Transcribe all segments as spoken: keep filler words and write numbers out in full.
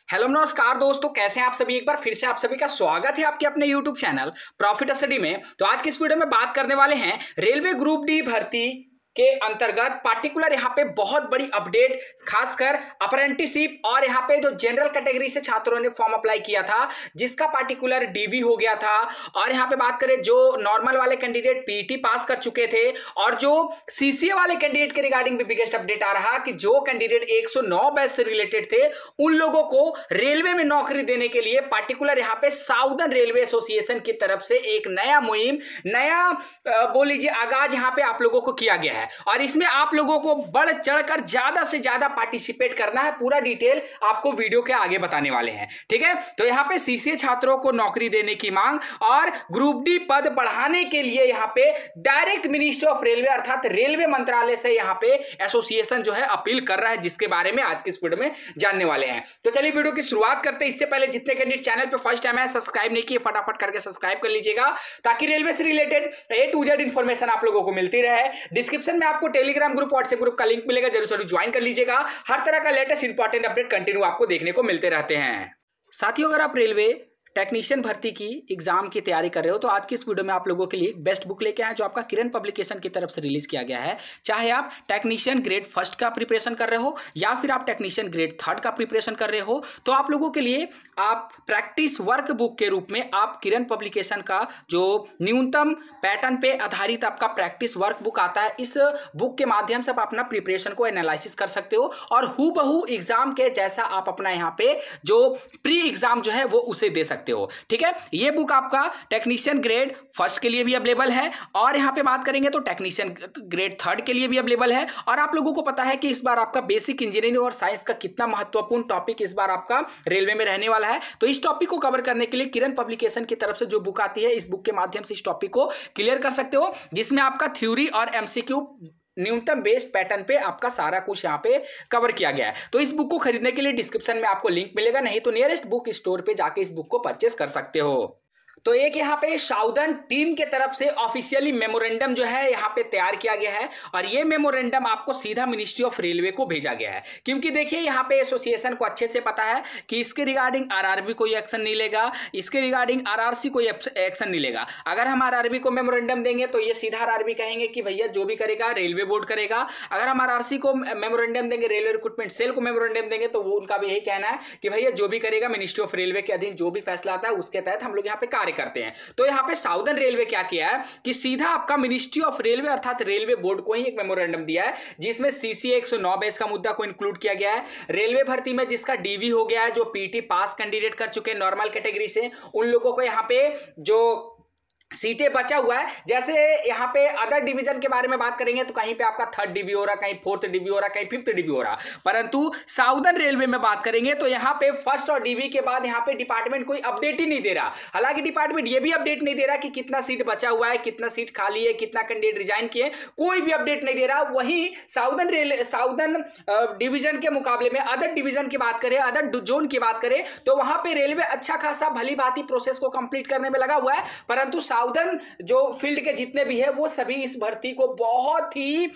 Hello नमस्कार दोस्तों, कैसे हैं आप सभी। एक बार फिर से आप सभी का स्वागत है आपके अपने यूट्यूब चैनल प्रॉफिट स्टडी में। तो आज की इस वीडियो में बात करने वाले हैं रेलवे ग्रुप डी भर्ती के अंतर्गत पार्टिकुलर यहाँ पे बहुत बड़ी अपडेट, खासकर अप्रेंटिसशिप और यहाँ पे जो जनरल कैटेगरी से छात्रों ने फॉर्म अप्लाई किया था जिसका पार्टिकुलर डीवी हो गया था। और यहाँ पे बात करें जो नॉर्मल वाले कैंडिडेट पीटी पास कर चुके थे और जो सीसीए वाले कैंडिडेट के रिगार्डिंग भी बिगेस्ट अपडेट आ रहा कि जो कैंडिडेट एक सौ नौ बैच से रिलेटेड थे उन लोगों को रेलवे में नौकरी देने के लिए पार्टिकुलर यहाँ पे साउदर्न रेलवे एसोसिएशन की तरफ से एक नया मुहिम, नया बोल लीजिए आगाज यहाँ पे आप लोगों को किया गया है और इसमें आप लोगों को बढ़ चढ़कर ज्यादा से ज्यादा पार्टिसिपेट करना है। पूरा डिटेल आपको वीडियो के आगे बताने वाले हैं, ठीक है। तो यहाँ पे सीसीए छात्रों को नौकरी देने की मांग और ग्रुप डी पद बढ़ाने के लिए यहाँ पे डायरेक्ट मिनिस्ट्री ऑफ रेलवे अर्थात रेलवे मंत्रालय से यहाँ पे एसोसिएशन जो है अपील कर रहा है, जिसके बारे में आज की इस वीडियो में जानने वाले हैं। तो चलिए वीडियो की शुरुआत करते हैं। इससे पहले जितने कैंडिडेट चैनल पे फर्स्ट टाइम है सब्सक्राइब नहीं किए फटाफट करके सब्सक्राइब कर लीजिएगा ताकि रेलवे से related A to Z information आप लोगों को मिलती रहे। डिस्क्रिप्शन में आपको टेलीग्राम ग्रुप, व्हाट्सएप ग्रुप का लिंक मिलेगा, जरूर जरूर ज्वाइन कर लीजिएगा। हर तरह का लेटेस्ट इंपॉर्टेंट अपडेट कंटिन्यू आपको देखने को मिलते रहते हैं। साथियों, अगर आप रेलवे टेक्नीशियन भर्ती की एग्जाम की तैयारी कर रहे हो तो आज की इस वीडियो में आप लोगों के लिए बेस्ट बुक लेके आए जो आपका किरण पब्लिकेशन की तरफ से रिलीज किया गया है। चाहे आप टेक्नीशियन ग्रेड फर्स्ट का प्रिपरेशन कर रहे हो या फिर आप टेक्नीशियन ग्रेड थर्ड का प्रिपरेशन कर रहे हो तो आप लोगों के लिए आप प्रैक्टिस वर्क बुक के रूप में आप किरण पब्लिकेशन का जो न्यूनतम पैटर्न पे आधारित आपका प्रैक्टिस वर्क बुक आता है, इस बुक के माध्यम से आप अपना प्रिपरेशन को एनालिसिस कर सकते हो और हूबहू एग्जाम के जैसा आप अपना यहाँ पे जो प्री एग्जाम जो है वो उसे दे सकते हो, ठीक है। ये बुक आपका टेक्नीशियन ग्रेड फर्स्ट के लिए भी अवेलेबल है और यहां पे बात करेंगे तो टेक्नीशियन ग्रेड थर्ड के लिए भी अवेलेबल है। और आप लोगों को पता है कि इस बार आपका बेसिक इंजीनियरिंग और साइंस का कितना महत्वपूर्ण टॉपिक इस बार आपका रेलवे में रहने वाला है। तो इस टॉपिक को कवर करने के लिए किरण पब्लिकेशन की तरफ से जो बुक आती है इस बुक के माध्यम से इस टॉपिक को क्लियर कर सकते हो, जिसमें आपका थ्योरी और एमसीक्यू न्यूनतम बेस्ड पैटर्न पे आपका सारा कुछ यहाँ पे कवर किया गया है। तो इस बुक को खरीदने के लिए डिस्क्रिप्शन में आपको लिंक मिलेगा, नहीं तो नियरेस्ट बुक स्टोर पे जाके इस बुक को परचेस कर सकते हो। तो एक यहाँ पे साउदर्न टीम के तरफ से ऑफिशियली मेमोरेंडम जो है यहाँ पे तैयार किया गया है और ये मेमोरेंडम आपको सीधा मिनिस्ट्री ऑफ रेलवे को भेजा गया है, क्योंकि देखिए यहाँ पे एसोसिएशन को अच्छे से पता है कि इसके रिगार्डिंग आरआरबी कोई एक्शन नहीं लेगा, इसके रिगार्डिंग आरआरसी कोई एक्शन नहीं लेगा। अगर हम आरआरबी को मेमोरेंडम देंगे तो ये सीधा आरआरबी कहेंगे कि भैया जो भी करेगा रेलवे बोर्ड करेगा। अगर हम आरआरसी को मेमोरेंडम देंगे, रेलवे रिक्रूटमेंट सेल को मेमोरेंडम देंगे, तो वो उनका भी यही कहना है कि भैया जो भी करेगा मिनिस्ट्री ऑफ रेलवे के अधीन जो भी फैसला आता है उसके तहत हम लोग यहाँ पे कार्य करते हैं। तो यहां पे साउदर्न रेलवे क्या किया है कि सीधा आपका मिनिस्ट्री ऑफ रेलवे अर्थात रेलवे बोर्ड को ही एक मेमोरेंडम दिया है जिसमें सीसीए एक सौ नौ बैच का मुद्दा को इंक्लूड किया गया है। रेलवे भर्ती में जिसका डीवी हो गया है, जो पीटी पास कैंडिडेट कर चुके हैं नॉर्मल कैटेगरी से, उन लोगों को यहां पे जो सीटें बचा हुआ है। जैसे यहाँ पे अदर डिवीजन के बारे में बात करेंगे तो कहीं पे आपका थर्ड डीवी हो रहा, कहीं फोर्थ डीवी हो रहा, कहीं फिफ्थ डीवी हो रहा, परंतु साउदर्न रेलवे में बात करेंगे तो यहाँ पे फर्स्ट और डीवी के बाद यहाँ पे डिपार्टमेंट कोई अपडेट ही नहीं दे रहा। हालांकि डिपार्टमेंट ये भी अपडेट नहीं दे रहा कि कितना सीट बचा हुआ है, कितना सीट खाली है, कितना कैंडिडेट रिजाइन किए, कोई भी अपडेट नहीं दे रहा। वही साउदर्न रेल साउदर्न डिवीजन के मुकाबले में अदर डिवीजन की बात करें, अदर जोन की बात करें तो वहां पे रेलवे अच्छा खासा भली भांति प्रोसेस को कंप्लीट करने में लगा हुआ है, परंतु साउदर्न जो फील्ड के जितने भी है वो सभी इस भर्ती को बहुत ही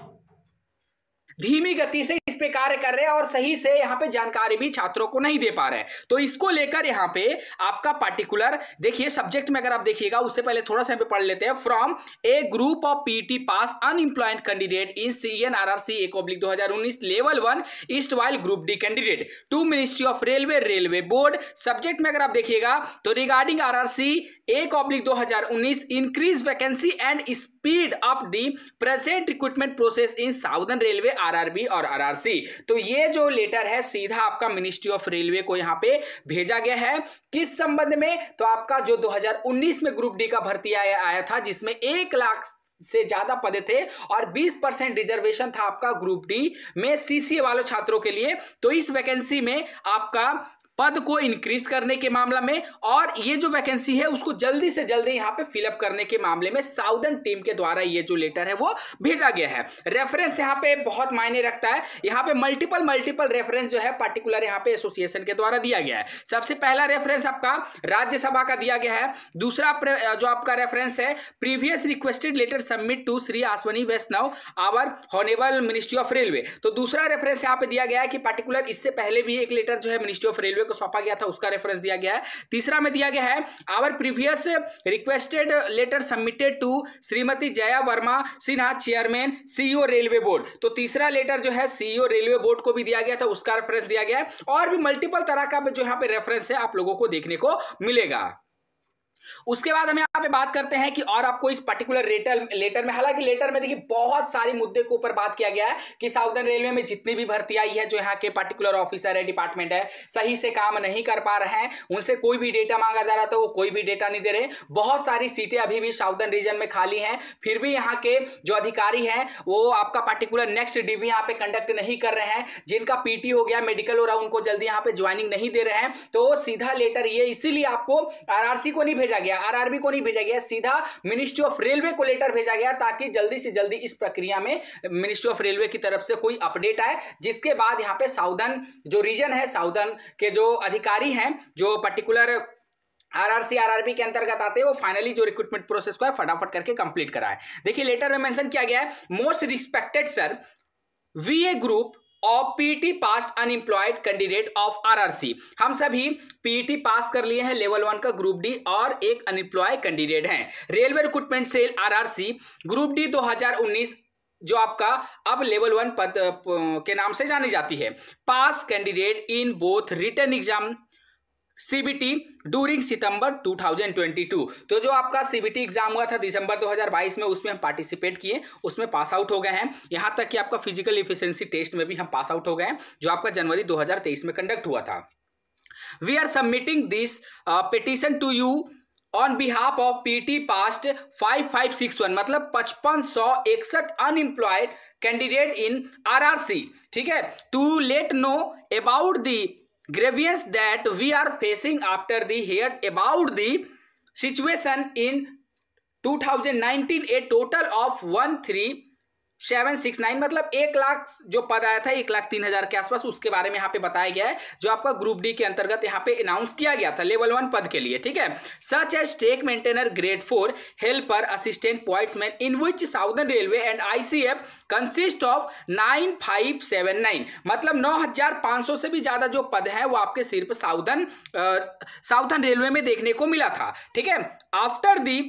धीमी गति से इस पे कार्य कर रहे हैं और सही से यहाँ पे जानकारी भी छात्रों को नहीं दे पा रहे हैं। तो इसको लेकर यहाँ पे आपका पार्टिकुलर देखिए सब्जेक्ट में अगर आप देखिएगा उससे पहले थोड़ा सा पढ़ लेते हैं। From a group of PT pass unemployed candidate in CNRRC एक ऑब्लिक दो हजार उन्नीस level one erstwhile group D candidate to ministry of railway railway board. Subject में अगर आप देखिएगा तो रिगार्डिंग आरआरसी एक ऑब्लिक दो हजार उन्नीस increase vacancy and speed up the present recruitment process in southern railway RRB और आरआरसी। तो ये जो लेटर है सीधा आपका मिनिस्ट्री ऑफ रेलवे को यहाँ पे भेजा गया है। किस संबंध में? तो आपका जो दो हजार उन्नीस में ग्रुप डी का भर्ती आया, आया था जिसमें एक लाख से ज्यादा पद थे और बीस परसेंट रिजर्वेशन था आपका ग्रुप डी में सीसीए वालों छात्रों के लिए। तो इस वैकेंसी में आपका पद को इंक्रीज करने के मामला में और ये जो वैकेंसी है उसको जल्दी से जल्दी यहाँ पे फिलअप करने के मामले में साउदर्न टीम के द्वारा ये जो लेटर है वो भेजा गया है। रेफरेंस यहाँ पे बहुत मायने रखता है। यहाँ पे मल्टीपल मल्टीपल रेफरेंस जो है पार्टिकुलर यहाँ पे एसोसिएशन के द्वारा दिया गया है। सबसे पहला रेफरेंस आपका राज्यसभा का दिया गया है। दूसरा जो आपका रेफरेंस है previous requested letter submit to Shri Ashwini Vaishnaw our honourable ministry of railway. तो दूसरा रेफरेंस यहाँ पे दिया गया है कि पार्टिकुलर इससे पहले भी एक लेटर जो है मिनिस्ट्री ऑफ रेलवे रेलवे को सौंपा गया था उसका रेफरेंस दिया गया है। तीसरा में दिया गया है our previous requested letter submitted to Shrimati Jaya Verma Sinha chairman CEO railway board. तो तीसरा लेटर जो है सीईओ रेलवे बोर्ड को भी दिया गया था, उसका रेफरेंस दिया गया है। और भी मल्टीपल तरह का जो यहाँ पे रेफरेंस है आप लोगों को देखने को मिलेगा। उसके बाद हम यहाँ पे बात करते हैं कि और आपको इस पर्टिकुलर लेटर लेटर में, हालांकि लेटर में देखिए बहुत सारे मुद्दे के ऊपर बात किया गया है कि साउदर्न रेलवे में जितनी भी भर्ती आई है, जो यहाँ के पर्टिकुलर ऑफिसर है, डिपार्टमेंट है, सही से काम नहीं कर पा रहे हैं, उनसे कोई भी डेटा मांगा जा रहा था वो कोई भी डेटा नहीं दे रहे। बहुत सारी सीटें अभी भी साउदर्न रीजन में खाली हैं, फिर भी यहाँ के जो अधिकारी हैं वो आपका पर्टिकुलर नेक्स्ट डीवी यहाँ पे कंडक्ट नहीं कर रहे हैं। जिनका पीटी हो गया, मेडिकल हो रहा, उनको जल्दी यहाँ पे ज्वाइनिंग नहीं दे रहे हैं। तो सीधा लेटर ये इसीलिए आपको आरआरसी को नहीं भेजा गया, आरआरबी को नहीं भेजा गया, सीधा मिनिस्ट्री ऑफ रेलवे को लेटर भेजा गया ताकि जल्दी से जल्दी इस प्रक्रिया में मिनिस्ट्री ऑफ रेलवे की तरफ से कोई अपडेट आए, जिसके बाद यहां पे साउदर्न जो रीजन है, साउदर्न के जो अधिकारी हैं, जो पर्टिकुलर आरआरसी आरआरबी के अंतर्गत आते हैं, वो फाइनली जो रिक्रूटमेंट प्रोसेस को है फटाफट करके कंप्लीट कराए। देखिए लेटर में मेंशन किया गया है, most respected sir, we a group of PT passed unemployed candidate of RRC. हम सभी पीटी पास कर लिए हैं लेवल वन का ग्रुप डी और एक अनएम्प्लॉय कैंडिडेट हैं। Railway recruitment cell RRC group D दो हज़ार उन्नीस जो आपका अब लेवल वन पद के नाम से जानी जाती है, pass candidate in both written exam CBT during सितंबर दो हज़ार बाईस। तो जो आपका सीबीटी एग्जाम हुआ था दिसंबर दो हज़ार बाईस में, उसमें हम पार्टिसिपेट किए, उसमें पास आउट हो गए हैं। यहां तक कि आपका फिजिकल एफिशिएंसी टेस्ट में भी हम पास आउट हो गए हैं, जो आपका जनवरी दो हज़ार तेईस में कंडक्ट हुआ था। We are submitting this petition to you on behalf of PT passed five five six one, मतलब पचपन सौ इकसठ अनएम्प्लॉयड कैंडिडेट इन आरआरसी, ठीक है, to let know about the grievance that we are facing after the heard about the situation in two thousand nineteen, a total of one three seven six nine, मतलब एक लाख जो पद आया था, एक लाख तीन हजार के आसपास, उसके बारे में यहाँ पे बताया गया है, जो आपका ग्रुप डी के अंतर्गत यहाँ पे अनाउंस किया गया था लेवल वन पद के लिए, ठीक है। Such as track maintainer grade four helper assistant pointsman in which southern railway and ICF consist of nine five seven nine, मतलब नौ हजार पांच सौ से भी ज्यादा जो पद है वो आपके सिर्फ साउदर्न साउदर्न रेलवे में देखने को मिला था, ठीक है। After the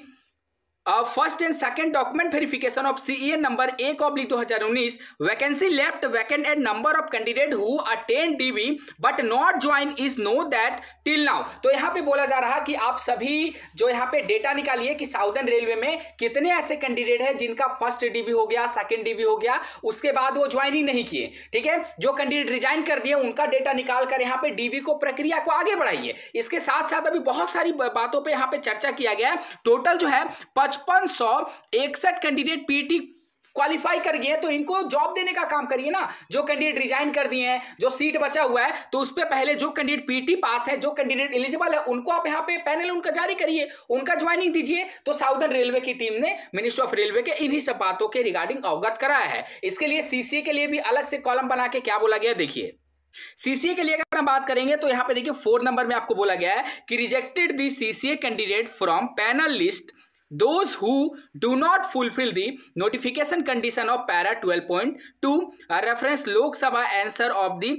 first and second document verification of CEA number एक ऑब्लिक दो हजार उन्नीस, vacancy left vacant and number of candidate who attend DB but not join is no that till now. तो यहाँ पे बोला जा रहा कि आप सभी जो यहाँ पे डेटा निकालिए कि साउदर्न रेलवे में कितने ऐसे कैंडिडेट हैं जिनका फर्स्ट डीबी हो गया, सेकंड डीबी हो गया, उसके बाद वो ज्वाइनिंग नहीं किए, ठीक है। जो कैंडिडेट रिजाइन कर दिए उनका डेटा निकाल कर यहाँ पे डीबी को प्रक्रिया को आगे बढ़ाइए। इसके साथ साथ अभी बहुत सारी बातों पर यहाँ पे चर्चा किया गया है। टोटल जो है पचपन सौ इकसठ कैंडिडेट पीटी क्वालिफाई कर गए, तो इनको जॉब देने का काम करिए ना। जो कैंडिडेट रिजाइन कर दिए हैं, जो सीट बचा हुआ है, तो उस पे पहले जो कैंडिडेट पीटी पास है, जो कैंडिडेट एलिजिबल है, उनको आप यहाँ पे पैनल उनका जारी करिए, उनका ज्वाइनिंग दीजिए। तो साउदर्न रेलवे की टीम ने मिनिस्ट्री ऑफ रेलवे के इन्हीं सब बातों के रिगार्डिंग अवगत कराया है। इसके लिए सीसीए के लिए भी अलग से कॉलम बना के क्या बोला गया, देखिए। सीसीए के लिए अगर हम बात करेंगे तो यहां पे देखिए फोर नंबर में आपको बोला गया है कि rejected the CCA candidate from panel list those who do not fulfill the notification condition of para twelve point two, uh, reference Lok Sabha answer of the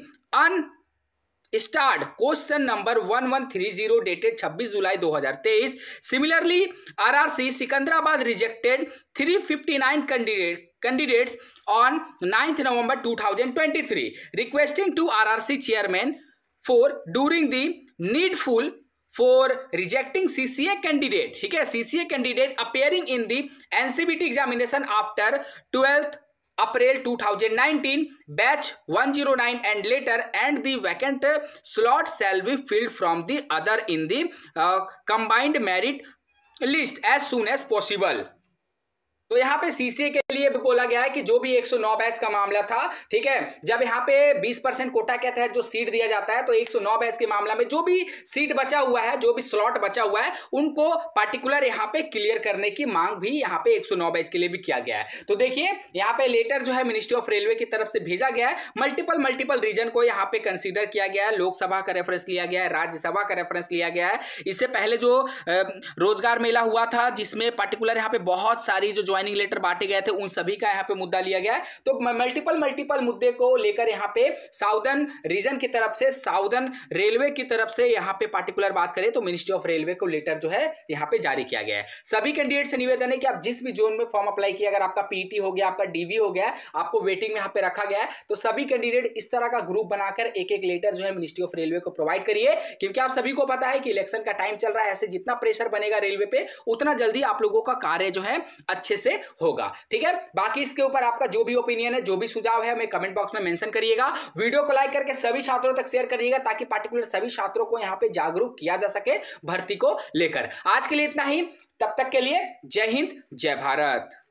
unstarred question number one one three zero dated छब्बीस जुलाई दो हज़ार तेईस. Similarly, R R C Sikandrabad rejected three hundred fifty-nine candidate candidates on ninth November two thousand twenty-three, requesting to R R C chairman for during the needful for rejecting C C A candidate, ठीक है, C C A candidate appearing in the N C B T examination after twelfth April two thousand nineteen batch one oh nine and later, and the vacant slot shall be filled from the other in the uh, combined merit list as soon as possible. तो यहाँ पे CCA के लिए भी बोला गया है कि जो भी एक सौ नौ बैच का मामला था, ठीक है, जब यहाँ पे बीस परसेंट कोटा के तहत जो सीट दिया जाता है, तो एक सौ नौ बैच के मामला में जो भी सीट बचा हुआ है, जो भी स्लॉट बचा हुआ है, उनको पार्टिकुलर यहाँ पे क्लियर करने की मांग भी यहाँ पे एक सौ नौ बैच के लिए भी किया गया है। तो देखिए यहाँ पे लेटर जो है मिनिस्ट्री ऑफ रेलवे की तरफ से भेजा गया है। मल्टीपल मल्टीपल रीजन को यहाँ पे कंसिडर किया गया है। लोकसभा का रेफरेंस लिया गया है, राज्यसभा का रेफरेंस लिया गया है। इससे पहले जो रोजगार मेला हुआ था, जिसमें पार्टिकुलर यहाँ पे बहुत सारी जो ज्वाइनिंग लेटर बांटे गए थे, उन सभी का यहाँ पे मुद्दा लिया गया है। तो मल्टीपल मल्टीपल मुद्दे को लेकर यहाँ पे साउदर्न रीजन की तरफ से, साउदर्न रेलवे की तरफ से यहाँ पे पार्टिकुलर बात करें तो मिनिस्ट्री ऑफ रेलवे को लेटर जो है यहाँ पे जारी किया गया है। सभी कैंडिडेट से निवेदन है कि आप जिस भी जोन में फॉर्म अप्लाई किया, अगर आपका पीटी हो गया, आपका डीवी हो गया, आपको वेटिंग में यहाँ पे रखा गया है, तो सभी कैंडिडेट इस तरह का ग्रुप बनाकर एक एक लेटर जो है मिनिस्ट्री ऑफ रेलवे को प्रोवाइड करिए, क्योंकि आप सभी को पता है कि इलेक्शन का टाइम चल रहा है। ऐसे जितना प्रेशर बनेगा रेलवे पे उतना जल्दी आप लोगों का कार्य जो है अच्छे से होगा। ठीक है, बाकी इसके ऊपर आपका जो भी ओपिनियन है, जो भी सुझाव है, हमें कमेंट बॉक्स में मेंशन करिएगा। वीडियो को लाइक करके सभी छात्रों तक शेयर करिएगा ताकि पार्टिकुलर सभी छात्रों को यहां पे जागरूक किया जा सके भर्ती को लेकर। आज के लिए इतना ही, तब तक के लिए जय हिंद, जय भारत।